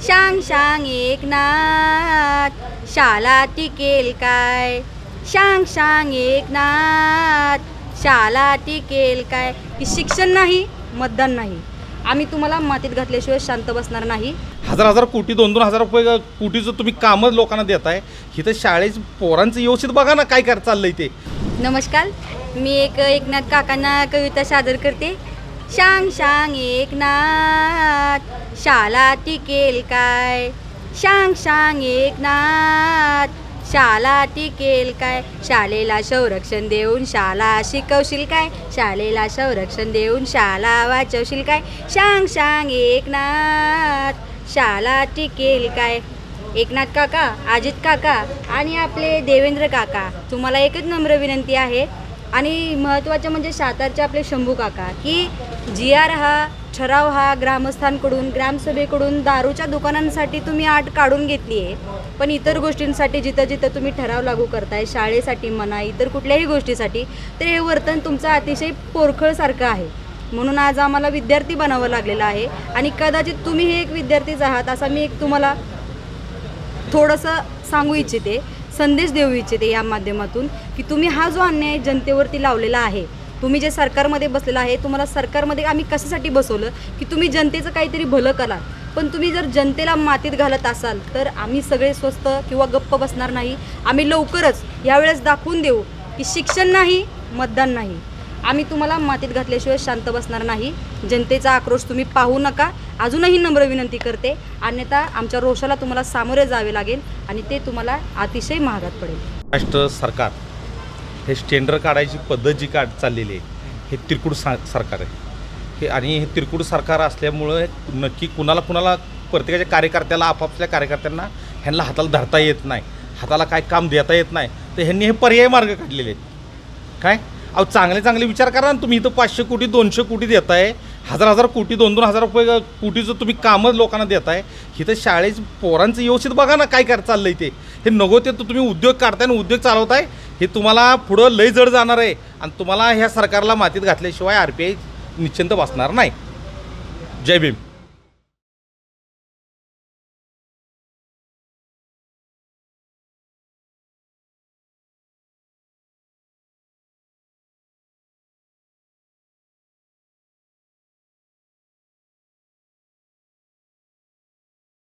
शांग शांग एकनाथ शाला टिकेल काय, शांग शांग एकनाथ शाला टिकेल काय. की शिक्षण नाही, मतदान नाही. आम्ही तुम्हाला मातीत घातल्याशिवाय शांत बसणार नाही. हजार कोटी 2-2 हजार रुपये कोटीचं तुम्ही कामच लोकांना देताय. इथं शाळेचं पोरांचं व्यवस्थित बघा ना काय चाललंय ते. नमस्कार, मी एकनाथ काकांना कविता सादर करते. शांग शांग एकनाथ शाला टिकेल काय, शांग शांग एकनाथ शाला टिकेल काय. शाळेला संरक्षण देऊन शाळा शिकवशील काय, शाळेला संरक्षण देऊन शाळा वाचवशील काय. शांग शांग एकनाथ शाला टिकेल काय. एकनाथ काका, अजित काका आणि आपले देवेंद्र काका, तुम्हाला एकच नम्र विनंती आहे. आणि महत्त्वाचं म्हणजे सातारचे आपले शंभू काका, की GR हा ठराव हा ग्रामस्थांकडून ग्रामसभेकडून दारूच्या दुकानांसाठी तुम्ही अट काढून घेतली आहे. पण इतर गोष्टींसाठी जिथं जिथं तुम्ही ठराव लागू करताय, शाळेसाठी म्हणा इतर कुठल्याही गोष्टीसाठी, तर हे वर्तन तुमचं अतिशय पोरखळसारखं आहे. म्हणून आज आम्हाला विद्यार्थी बनावं लागलेलं आहे. आणि कदाचित तुम्ही हे एक विद्यार्थीच आहात असा मी एक तुम्हाला थोडंसं सांगू इच्छिते, संदेश देऊ इच्छिते या माध्यमातून, की तुम्ही हा जो अन्याय जनतेवरती लावलेला आहे, तुम्ही जे सरकारमध्ये बसलेला आहे, तुम्हाला सरकारमध्ये आम्ही कशासाठी बसवलं, की तुम्ही जनतेचं काहीतरी भलं करा. पण तुम्ही जर जनतेला मातीत घालत असाल तर आम्ही सगळे स्वस्त किंवा गप्प बसणार नाही. आम्ही लवकरच यावेळेस दाखवून देऊ की शिक्षण नाही, मतदान नाही. आम्ही तुम्हाला मातीत घातल्याशिवाय शांत बसणार नाही. जनतेचा आक्रोश तुम्ही पाहू नका. अजूनही नम्र विनंती करते, अन्यथा आमच्या रोषाला तुम्हाला सामोरे जावे लागेल आणि ते तुम्हाला अतिशय महागात पडेल. महाराष्ट्र सरकार हे टेंडर काढायची पद्धत जी चाललेली आहे हे तिरकुड सरकार आहे. हे आणि हे तिरकुड सरकार असल्यामुळं नक्की कुणाला प्रत्येकाच्या कार्यकर्त्याला आपापल्या कार्यकर्त्यांना ह्यांना हाताला धरता येत नाही, हाताला काय काम देता येत नाही. तर ह्यांनी हे पर्याय मार्ग काढलेले आहेत. काय अहो चांगले विचार करा ना तुम्ही. इथं 500 कोटी 200 कोटी देताय, हजार कोटी 2-2 हजार रुपये कोटीचं तुम्ही कामच लोकांना देताय. इथं शाळेचं पोरांचं व्यवस्थित बघा ना काय चाललंय ते. हे नको ते तुम्ही उद्योग काढताय आणि उद्योग चालवताय. हे तुम्हाला पुढं लय जड जाणार आहे आणि तुम्हाला ह्या सरकारला मातीत घातल्याशिवाय RPI निश्चिंत बसणार नाही. जय भीम.